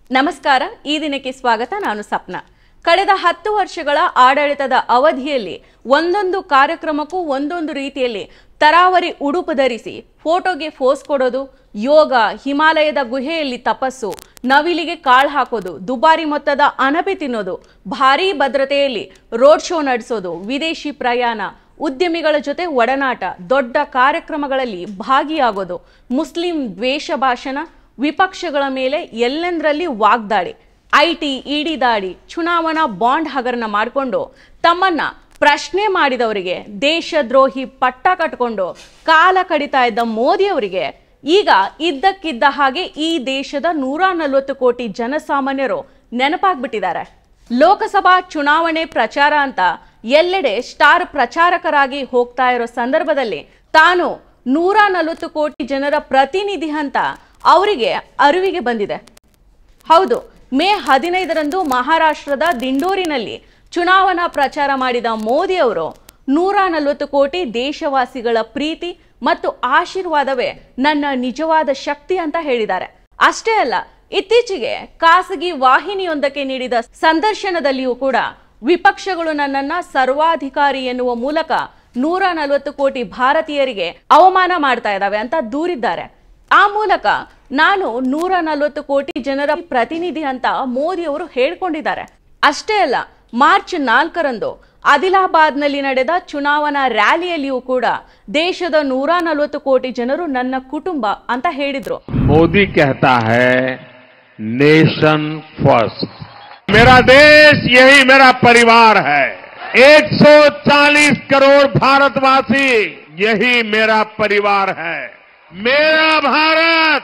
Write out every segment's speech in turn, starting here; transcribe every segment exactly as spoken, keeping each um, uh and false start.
ನಮಸ್ಕಾರ, ಈ ದಿನಕ್ಕೆ ಸ್ವಾಗತ. ನಾನು ಸಪ್ನಾ. ಕಳೆದ ಹತ್ತು ವರ್ಷಗಳ ಆಡಳಿತದ ಅವಧಿಯಲ್ಲಿ ಒಂದೊಂದು ಕಾರ್ಯಕ್ರಮಕ್ಕೂ ಒಂದೊಂದು ರೀತಿಯಲ್ಲಿ ತರಾವರಿ ಉಡುಪು ಧರಿಸಿ ಫೋಟೋಗೆ ಫೋಸ್ ಕೊಡೋದು, ಯೋಗ, ಹಿಮಾಲಯದ ಗುಹೆಯಲ್ಲಿ ತಪಸ್ಸು, ನವಿಲಿಗೆ ಕಾಳು ಹಾಕೋದು, ದುಬಾರಿ ಮೊತ್ತದ ಅಣಬೆ ತಿನ್ನೋದು, ಭಾರೀ ಭದ್ರತೆಯಲ್ಲಿ ರೋಡ್ ಶೋ ನಡೆಸೋದು, ವಿದೇಶಿ ಪ್ರಯಾಣ, ಉದ್ಯಮಿಗಳ ಜೊತೆ ಒಡನಾಟ, ದೊಡ್ಡ ಕಾರ್ಯಕ್ರಮಗಳಲ್ಲಿ ಭಾಗಿಯಾಗೋದು, ಮುಸ್ಲಿಂ ದ್ವೇಷ ಭಾಷಣ, ವಿಪಕ್ಷಗಳ ಮೇಲೆ ಎಲ್ಲೆಂದರಲ್ಲಿ ವಾಗ್ದಾಳಿ, ಐಟಿ ಇಡಿ ದಾಳಿ, ಚುನಾವಣಾ ಬಾಂಡ್ ಹಗರಣ ಮಾಡಿಕೊಂಡು ತಮ್ಮನ್ನ ಪ್ರಶ್ನೆ ಮಾಡಿದವರಿಗೆ ದೇಶದ್ರೋಹಿ ಪಟ್ಟ ಕಟ್ಕೊಂಡು ಕಾಲ ಕಡಿತಾ ಇದ್ದ ಮೋದಿ ಅವರಿಗೆ ಈಗ ಇದ್ದಕ್ಕಿದ್ದ ಹಾಗೆ ಈ ದೇಶದ ನೂರ ನಲವತ್ತು ಕೋಟಿ ಜನಸಾಮಾನ್ಯರು ನೆನಪಾಗ್ಬಿಟ್ಟಿದ್ದಾರೆ. ಲೋಕಸಭಾ ಚುನಾವಣೆ ಪ್ರಚಾರ ಅಂತ ಎಲ್ಲೆಡೆ ಸ್ಟಾರ್ ಪ್ರಚಾರಕರಾಗಿ ಹೋಗ್ತಾ ಇರೋ ಸಂದರ್ಭದಲ್ಲಿ ತಾನು ನೂರ ನಲವತ್ತು ಕೋಟಿ ಜನರ ಪ್ರತಿನಿಧಿ ಅಂತ ಅವರಿಗೆ ಅರಿವಿಗೆ ಬಂದಿದೆ. ಹೌದು, ಮೇ ಹದಿನೈದರಂದು ಮಹಾರಾಷ್ಟ್ರದ ದಿಂಡೋರಿನಲ್ಲಿ ಚುನಾವಣಾ ಪ್ರಚಾರ ಮಾಡಿದ ಮೋದಿ ಅವರು ನೂರ ನಲವತ್ತು ಕೋಟಿ ದೇಶವಾಸಿಗಳ ಪ್ರೀತಿ ಮತ್ತು ಆಶೀರ್ವಾದವೇ ನನ್ನ ನಿಜವಾದ ಶಕ್ತಿ ಅಂತ ಹೇಳಿದ್ದಾರೆ. ಅಷ್ಟೇ ಅಲ್ಲ, ಇತ್ತೀಚೆಗೆ ಖಾಸಗಿ ವಾಹಿನಿಯೊಂದಕ್ಕೆ ನೀಡಿದ ಸಂದರ್ಶನದಲ್ಲಿಯೂ ಕೂಡ ವಿಪಕ್ಷಗಳು ನನ್ನನ್ನ ಸರ್ವಾಧಿಕಾರಿ ಎನ್ನುವ ಮೂಲಕ ನೂರ ನಲವತ್ತು ಕೋಟಿ ಭಾರತೀಯರಿಗೆ ಅವಮಾನ ಮಾಡ್ತಾ ಇದ್ದಾವೆ ಅಂತ ದೂರಿದ್ದಾರೆ. ಆ ಮೂಲಕ ನಾನು ನೂರ ನಲವತ್ತು ಕೋಟಿ ಜನರ ಪ್ರತಿನಿಧಿ ಅಂತ ಮೋದಿ ಅವರು ಹೇಳ್ಕೊಂಡಿದ್ದಾರೆ. ಅಷ್ಟೇ ಅಲ್ಲ, ಮಾರ್ಚ್ ನಾಲ್ಕರಂದು ಆದಿಲಾಬಾದ್ನಲ್ಲಿ ನಡೆದ ಚುನಾವಣಾ ರ್ಯಾಲಿಯಲ್ಲಿಯೂ ಕೂಡ ದೇಶದ ನೂರ ನಲವತ್ತು ಕೋಟಿ ಜನರು ನನ್ನ ಕುಟುಂಬ ಅಂತ ಹೇಳಿದ್ರು. ಮೋದಿ कहता है नेशन फर्स्ट, मेरा देश यही मेरा परिवार है, एक सौ चालीस करोड़ भारतवासी यही मेरा परिवार है, मेरा भारत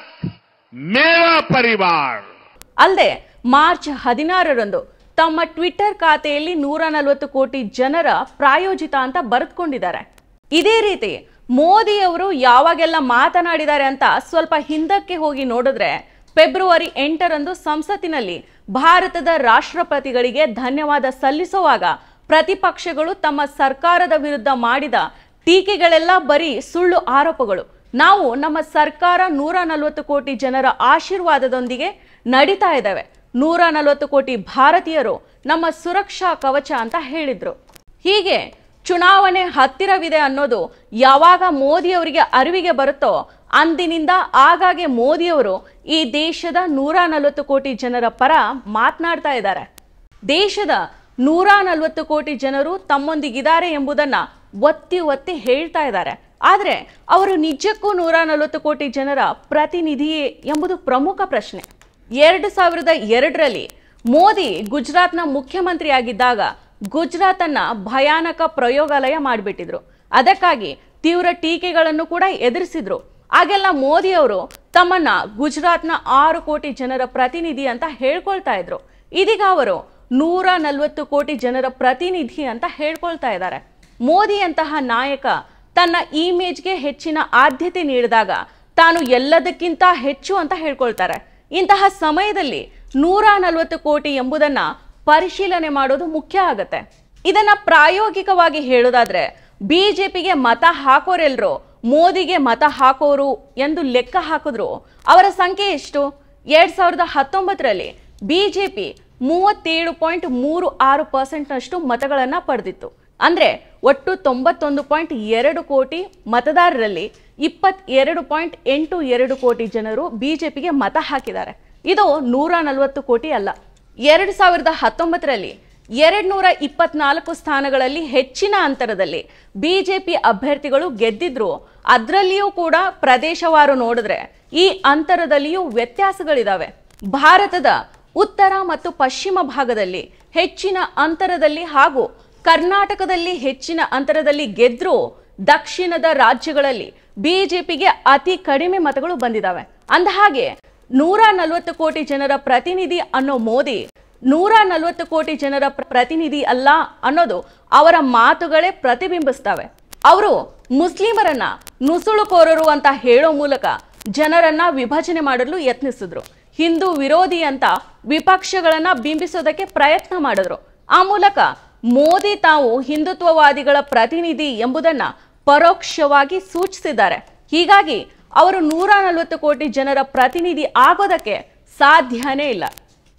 मेरा परिवार. ಅಲ್ಲದೆ ಮಾರ್ಚ್ ಹದಿನಾರರಂದು ತಮ್ಮ ಟ್ವಿಟರ್ ಖಾತೆಯಲ್ಲಿ ನೂರ ನಲವತ್ತು ಕೋಟಿ ಜನರ ಪ್ರಾಯೋಜಿತ ಅಂತ ಬರೆದುಕೊಂಡಿದ್ದಾರೆ. ಇದೇ ರೀತಿ ಮೋದಿ ಅವರು ಯಾವಾಗೆಲ್ಲ ಮಾತನಾಡಿದ್ದಾರೆ ಅಂತ ಸ್ವಲ್ಪ ಹಿಂದಕ್ಕೆ ಹೋಗಿ ನೋಡಿದ್ರೆ ಫೆಬ್ರವರಿ ಎಂಟರಂದು ಸಂಸತ್ತಿನಲ್ಲಿ ಭಾರತದ ರಾಷ್ಟ್ರಪತಿಗಳಿಗೆ ಧನ್ಯವಾದ ಸಲ್ಲಿಸುವಾಗ ಪ್ರತಿಪಕ್ಷಗಳು ತಮ್ಮ ಸರ್ಕಾರದ ವಿರುದ್ಧ ಮಾಡಿದ ಟೀಕೆಗಳೆಲ್ಲ ಬರೀ ಸುಳ್ಳು ಆರೋಪಗಳು. ನಾವು ನಮ್ಮ ಸರ್ಕಾರ ನೂರ ನಲವತ್ತು ಕೋಟಿ ಜನರ ಆಶೀರ್ವಾದದೊಂದಿಗೆ ನಡೀತಾ ಇದ್ದಾವೆ, ನೂರ ನಲವತ್ತು ಕೋಟಿ ಭಾರತೀಯರು ನಮ್ಮ ಸುರಕ್ಷಾ ಕವಚ ಅಂತ ಹೇಳಿದ್ರು. ಹೀಗೆ ಚುನಾವಣೆ ಹತ್ತಿರವಿದೆ ಅನ್ನೋದು ಯಾವಾಗ ಮೋದಿ ಅವರಿಗೆ ಅರಿವಿಗೆ ಬರುತ್ತೋ ಅಂದಿನಿಂದ ಆಗಾಗ್ಗೆ ಮೋದಿಯವರು ಈ ದೇಶದ ನೂರ ನಲವತ್ತು ಕೋಟಿ ಜನರ ಪರ ಮಾತನಾಡ್ತಾ ಇದ್ದಾರೆ. ದೇಶದ ನೂರ ನಲವತ್ತು ಕೋಟಿ ಜನರು ತಮ್ಮೊಂದಿಗಿದ್ದಾರೆ ಎಂಬುದನ್ನ ಒತ್ತಿ ಒತ್ತಿ ಹೇಳ್ತಾ ಇದ್ದಾರೆ. ಆದರೆ ಅವರು ನಿಜಕ್ಕೂ ನೂರ ನಲವತ್ತು ಕೋಟಿ ಜನರ ಪ್ರತಿನಿಧಿಯೇ ಎಂಬುದು ಪ್ರಮುಖ ಪ್ರಶ್ನೆ. ಎರಡು ಸಾವಿರದ ಎರಡರಲ್ಲಿ ಮೋದಿ ಗುಜರಾತ್ನ ಮುಖ್ಯಮಂತ್ರಿಯಾಗಿದ್ದಾಗ ಗುಜರಾತ್ ಅನ್ನ ಭಯಾನಕ ಪ್ರಯೋಗಾಲಯ ಮಾಡಿಬಿಟ್ಟಿದ್ರು. ಅದಕ್ಕಾಗಿ ತೀವ್ರ ಟೀಕೆಗಳನ್ನು ಕೂಡ ಎದುರಿಸಿದ್ರು. ಆಗೆಲ್ಲ ಮೋದಿ ಅವರು ತಮ್ಮನ್ನ ಗುಜರಾತ್ನ ಆರು ಕೋಟಿ ಜನರ ಪ್ರತಿನಿಧಿ ಅಂತ ಹೇಳ್ಕೊಳ್ತಾ ಇದ್ರು. ಇದೀಗ ಅವರು ನೂರ ನಲವತ್ತು ಕೋಟಿ ಜನರ ಪ್ರತಿನಿಧಿ ಅಂತ ಹೇಳ್ಕೊಳ್ತಾ ಇದ್ದಾರೆ. ಮೋದಿಯಂತಹ ನಾಯಕ ತನ್ನ ಇಮೇಜ್ಗೆ ಹೆಚ್ಚಿನ ಆದ್ಯತೆ ನೀಡಿದಾಗ ತಾನು ಎಲ್ಲದಕ್ಕಿಂತ ಹೆಚ್ಚು ಅಂತ ಹೇಳ್ಕೊಳ್ತಾರೆ. ಇಂತಹ ಸಮಯದಲ್ಲಿ ನೂರ ನಲವತ್ತು ಕೋಟಿ ಎಂಬುದನ್ನ ಪರಿಶೀಲನೆ ಮಾಡೋದು ಮುಖ್ಯ ಆಗತ್ತೆ. ಇದನ್ನ ಪ್ರಾಯೋಗಿಕವಾಗಿ ಹೇಳೋದಾದ್ರೆ ಬಿಜೆಪಿಗೆ ಮತ ಹಾಕೋರೆಲ್ರು ಮೋದಿಗೆ ಮತ ಹಾಕೋರು ಎಂದು ಲೆಕ್ಕ ಹಾಕಿದ್ರು ಅವರ ಸಂಖ್ಯೆ ಎಷ್ಟು? ಎರಡ್ ಸಾವಿರದ ಹತ್ತೊಂಬತ್ತರಲ್ಲಿ ಬಿಜೆಪಿ ಮೂವತ್ತೇಳು ಪಾಯಿಂಟ್ ಮೂರು ಆರು ಪರ್ಸೆಂಟ್ ನಷ್ಟು ಮತಗಳನ್ನ ಪಡೆದಿತ್ತು. ಅಂದ್ರೆ ಒಟ್ಟು ತೊಂಬತ್ತೊಂದು ಪಾಯಿಂಟ್ ಎರಡು ಕೋಟಿ ಮತದಾರರಲ್ಲಿ ಇಪ್ಪತ್ತೆರಡು ಪಾಯಿಂಟ್ ಎಂಟು ಎರಡು ಕೋಟಿ ಜನರು ಬಿಜೆಪಿಗೆ ಮತ ಹಾಕಿದ್ದಾರೆ. ಇದು ನೂರ ನಲವತ್ತು ಕೋಟಿ ಅಲ್ಲ. ಎರಡು ಸಾವಿರದ ಹತ್ತೊಂಬತ್ತರಲ್ಲಿ ಎರಡ್ ನೂರ ಇಪ್ಪತ್ನಾಲ್ಕು ಸ್ಥಾನಗಳಲ್ಲಿ ಹೆಚ್ಚಿನ ಅಂತರದಲ್ಲಿ ಬಿಜೆಪಿ ಅಭ್ಯರ್ಥಿಗಳು ಗೆದ್ದಿದ್ರು. ಅದರಲ್ಲಿಯೂ ಕೂಡ ಪ್ರದೇಶವಾರು ನೋಡಿದ್ರೆ ಈ ಅಂತರದಲ್ಲಿಯೂ ವ್ಯತ್ಯಾಸಗಳಿದಾವೆ. ಭಾರತದ ಉತ್ತರ ಮತ್ತು ಪಶ್ಚಿಮ ಭಾಗದಲ್ಲಿ ಹೆಚ್ಚಿನ ಅಂತರದಲ್ಲಿ ಹಾಗೂ ಕರ್ನಾಟಕದಲ್ಲಿ ಹೆಚ್ಚಿನ ಅಂತರದಲ್ಲಿ ಗೆದ್ರೂ ದಕ್ಷಿಣದ ರಾಜ್ಯಗಳಲ್ಲಿ ಬಿಜೆಪಿಗೆ ಅತಿ ಕಡಿಮೆ ಮತಗಳು ಬಂದಿದ್ದಾವೆ. ಅಂದಹಾಗೆ ನೂರ ನಲವತ್ತು ಕೋಟಿ ಜನರ ಪ್ರತಿನಿಧಿ ಅನ್ನೋ ಮೋದಿ ನೂರ ನಲವತ್ತು ಕೋಟಿ ಜನರ ಪ್ರತಿನಿಧಿ ಅಲ್ಲ ಅನ್ನೋದು ಅವರ ಮಾತುಗಳೇ ಪ್ರತಿಬಿಂಬಿಸ್ತವೆ. ಅವರು ಮುಸ್ಲಿಮರನ್ನ ನುಸುಳುಕೋರರು ಅಂತ ಹೇಳೋ ಮೂಲಕ ಜನರನ್ನ ವಿಭಜನೆ ಮಾಡಲು ಯತ್ನಿಸಿದ್ರು. ಹಿಂದೂ ವಿರೋಧಿ ಅಂತ ವಿಪಕ್ಷಗಳನ್ನ ಬಿಂಬಿಸೋದಕ್ಕೆ ಪ್ರಯತ್ನ ಮಾಡಿದ್ರು. ಆ ಮೂಲಕ ಮೋದಿ ತಾವು ಹಿಂದುತ್ವವಾದಿಗಳ ಪ್ರತಿನಿಧಿ ಎಂಬುದನ್ನ ಪರೋಕ್ಷವಾಗಿ ಸೂಚಿಸಿದ್ದಾರೆ. ಹೀಗಾಗಿ ಅವರು ನೂರ ನಲವತ್ತು ಕೋಟಿ ಜನರ ಪ್ರತಿನಿಧಿ ಆಗೋದಕ್ಕೆ ಸಾಧ್ಯನೇ ಇಲ್ಲ.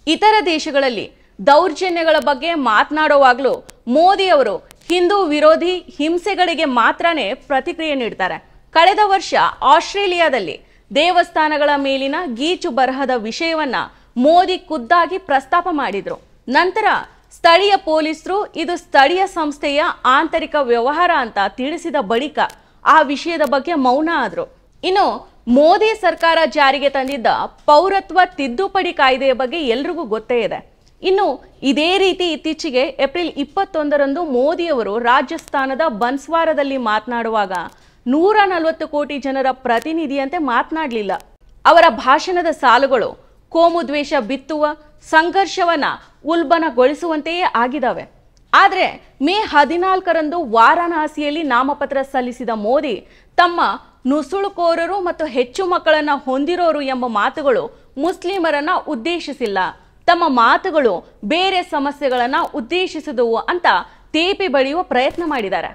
ಇತರ ದೇಶಗಳಲ್ಲಿ ದೌರ್ಜನ್ಯಗಳ ಬಗ್ಗೆ ಮಾತನಾಡುವಾಗಲೂ ಮೋದಿ ಅವರು ಹಿಂದೂ ವಿರೋಧಿ ಹಿಂಸೆಗಳಿಗೆ ಮಾತ್ರನೇ ಪ್ರತಿಕ್ರಿಯೆ ನೀಡ್ತಾರೆ. ಕಳೆದ ವರ್ಷ ಆಸ್ಟ್ರೇಲಿಯಾದಲ್ಲಿ ದೇವಸ್ಥಾನಗಳ ಮೇಲಿನ ಗೀಚು ಬರಹದ ವಿಷಯವನ್ನ ಮೋದಿ ಖುದ್ದಾಗಿ ಪ್ರಸ್ತಾಪ ಮಾಡಿದ್ರು. ನಂತರ ಸ್ಥಳೀಯ ಪೊಲೀಸರು ಇದು ಸ್ಥಳೀಯ ಸಂಸ್ಥೆಯ ಆಂತರಿಕ ವ್ಯವಹಾರ ಅಂತ ತಿಳಿಸಿದ ಬಳಿಕ ಆ ವಿಷಯದ ಬಗ್ಗೆ ಮೌನ ಆದ್ರು. ಇನ್ನು ಮೋದಿ ಸರ್ಕಾರ ಜಾರಿಗೆ ತಂದಿದ್ದ ಪೌರತ್ವ ತಿದ್ದುಪಡಿ ಕಾಯ್ದೆಯ ಬಗ್ಗೆ ಎಲ್ರಿಗೂ ಗೊತ್ತೇ ಇದೆ. ಇನ್ನು ಇದೇ ರೀತಿ ಇತ್ತೀಚೆಗೆ ಏಪ್ರಿಲ್ ಇಪ್ಪತ್ತೊಂದರಂದು ಮೋದಿ ಅವರು ರಾಜಸ್ಥಾನದ ಬನ್ಸ್ವಾರದಲ್ಲಿ ಮಾತನಾಡುವಾಗ ನೂರ ನಲವತ್ತು ಕೋಟಿ ಜನರ ಪ್ರತಿನಿಧಿಯಂತೆ ಮಾತನಾಡಲಿಲ್ಲ. ಅವರ ಭಾಷಣದ ಸಾಲುಗಳು ಕೋಮು ದ್ವೇಷ ಬಿತ್ತುವ, ಸಂಘರ್ಷವನ್ನ ಉಲ್ಬಣಗೊಳಿಸುವಂತೆಯೇ ಆಗಿದ್ದಾವೆ. ಆದರೆ ಮೇ ಹದಿನಾಲ್ಕರಂದು ವಾರಾಣಸಿಯಲ್ಲಿ ನಾಮಪತ್ರ ಸಲ್ಲಿಸಿದ ಮೋದಿ ತಮ್ಮ ನುಸುಳುಕೋರರು ಮತ್ತು ಹೆಚ್ಚು ಮಕ್ಕಳನ್ನ ಹೊಂದಿರೋರು ಎಂಬ ಮಾತುಗಳು ಮುಸ್ಲಿಮರನ್ನ ಉದ್ದೇಶಿಸಿಲ್ಲ, ತಮ್ಮ ಮಾತುಗಳು ಬೇರೆ ಸಮಸ್ಯೆಗಳನ್ನ ಉದ್ದೇಶಿಸಿದವು ಅಂತ ತೇಪಿ ಬಳಿಯುವ ಪ್ರಯತ್ನ ಮಾಡಿದ್ದಾರೆ.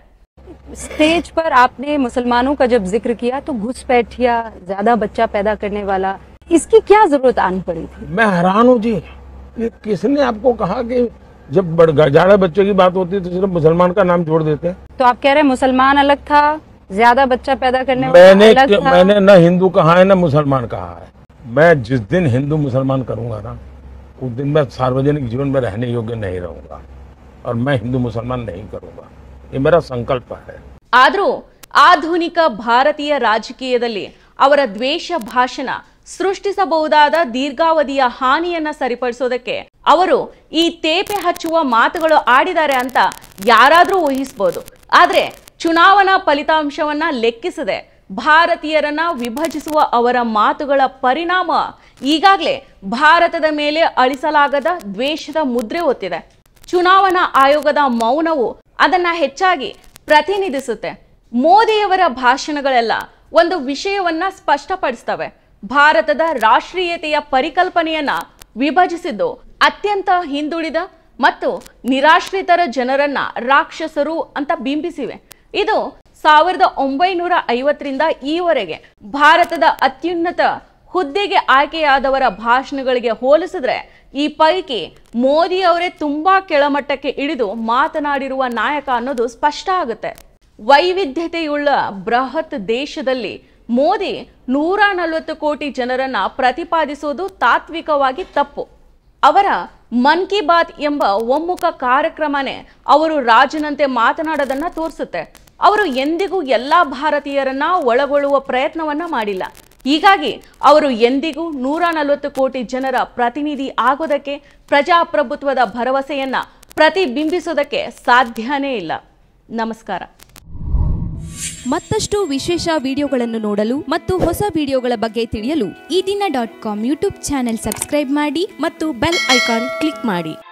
स्टेज पर आपने मुसलमानों का जब जिक्र किया तो घुसपैठ या ज्यादा बच्चा पैदा करने वाला, इसकी क्या जरूरत आनी पड़ी थी? मैं हैरान हूँ जी, ये किसने आपको कहा कि जब ज्यादा बच्चे की बात होती है तो सिर्फ मुसलमान का नाम जोड़ देते हैं? तो आप कह रहे हैं मुसलमान अलग था, ज्यादा बच्चा पैदा करने वाला मैंने अलग था? मैंने न हिंदू कहा है न मुसलमान कहा है. मैं जिस दिन हिंदू मुसलमान करूंगा ना, उस दिन मैं सार्वजनिक जीवन में रहने योग्य नहीं रहूंगा और मैं हिंदू मुसलमान नहीं करूंगा. ये मेरा संकल्प है. ಆದರೂ ಆಧುನಿಕ ಭಾರತೀಯ ರಾಜಕೀಯದಲ್ಲಿ ಅವರ ದ್ವೇಷ ಭಾಷಣ ಸೃಷ್ಟಿಸಬಹುದಾದ ದೀರ್ಘಾವಧಿಯ ಹಾನಿಯನ್ನ ಸರಿಪಡಿಸೋದಕ್ಕೆ ಅವರು ಈ ತೇಪೆ ಹಚ್ಚುವ ಮಾತುಗಳು ಆಡಿದ್ದಾರೆ ಅಂತ ಯಾರಾದರೂ ಊಹಿಸಬಹುದು. ಆದ್ರೆ ಚುನಾವಣಾ ಫಲಿತಾಂಶವನ್ನ ಲೆಕ್ಕಿಸದೆ ಭಾರತೀಯರನ್ನ ವಿಭಜಿಸುವ ಅವರ ಮಾತುಗಳ ಪರಿಣಾಮ ಈಗಾಗಲೇ ಭಾರತದ ಮೇಲೆ ಅಳಿಸಲಾಗದ ದ್ವೇಷದ ಮುದ್ರೆ ಒತ್ತಿದೆ. ಚುನಾವಣಾ ಆಯೋಗದ ಮೌನವು ಅದನ್ನ ಹೆಚ್ಚಾಗಿ ಪ್ರತಿನಿಧಿಸುತ್ತೆ. ಮೋದಿಯವರ ಭಾಷಣಗಳೆಲ್ಲ ಒಂದು ವಿಷಯವನ್ನ ಸ್ಪಷ್ಟಪಡಿಸ್ತವೆ. ಭಾರತದ ರಾಷ್ಟ್ರೀಯತೆಯ ಪರಿಕಲ್ಪನೆಯನ್ನ ವಿಭಜಿಸಿದ್ದು ಅತ್ಯಂತ ಹಿಂದುಳಿದ ಮತ್ತು ನಿರಾಶ್ರಿತರ ಜನರನ್ನ ರಾಕ್ಷಸರು ಅಂತ ಬಿಂಬಿಸಿವೆ. ಇದು ಸಾವಿರದ ಒಂಬೈನೂರ ಐವತ್ತರಿಂದ ಈವರೆಗೆ ಭಾರತದ ಅತ್ಯುನ್ನತ ಹುದ್ದೆಗೆ ಆಯ್ಕೆಯಾದವರ ಭಾಷಣಗಳಿಗೆ ಹೋಲಿಸಿದ್ರೆ ಈ ಪೈಕಿ ಮೋದಿ ಅವರೇ ತುಂಬಾ ಕೆಳಮಟ್ಟಕ್ಕೆ ಇಳಿದು ಮಾತನಾಡಿರುವ ನಾಯಕ ಅನ್ನೋದು ಸ್ಪಷ್ಟ ಆಗುತ್ತೆ. ವೈವಿಧ್ಯತೆಯುಳ್ಳ ಬೃಹತ್ ದೇಶದಲ್ಲಿ ಮೋದಿ ನೂರ ನಲವತ್ತು ಕೋಟಿ ಜನರನ್ನ ಪ್ರತಿಪಾದಿಸೋದು ತಾತ್ವಿಕವಾಗಿ ತಪ್ಪು. ಅವರ ಮನ್ ಕಿ ಬಾತ್ ಎಂಬ ಒಮ್ಮುಖ ಕಾರ್ಯಕ್ರಮನೇ ಅವರು ರಾಜನಂತೆ ಮಾತನಾಡೋದನ್ನ ತೋರಿಸುತ್ತೆ. ಅವರು ಎಂದಿಗೂ ಎಲ್ಲಾ ಭಾರತೀಯರನ್ನ ಒಳಗೊಳ್ಳುವ ಪ್ರಯತ್ನವನ್ನ ಮಾಡಿಲ್ಲ. ಹೀಗಾಗಿ ಅವರು ಎಂದಿಗೂ ನೂರ ನಲವತ್ತು ಕೋಟಿ ಜನರ ಪ್ರತಿನಿಧಿ ಆಗೋದಕ್ಕೆ, ಪ್ರಜಾಪ್ರಭುತ್ವದ ಭರವಸೆಯನ್ನ ಪ್ರತಿಬಿಂಬಿಸೋದಕ್ಕೆ ಸಾಧ್ಯನೇ ಇಲ್ಲ. ನಮಸ್ಕಾರ. ಮತ್ತಷ್ಟು ವಿಶೇಷ ವಿಡಿಯೋಗಳನ್ನು ನೋಡಲು ಮತ್ತು ಹೊಸ ವಿಡಿಯೋಗಳ ಬಗ್ಗೆ ತಿಳಿಯಲು ಈ ದಿನ dot com YouTube channel subscribe ಮಾಡಿ ಮತ್ತು ಬೆಲ್ ಐಕಾನ್ ಕ್ಲಿಕ್ ಮಾಡಿ.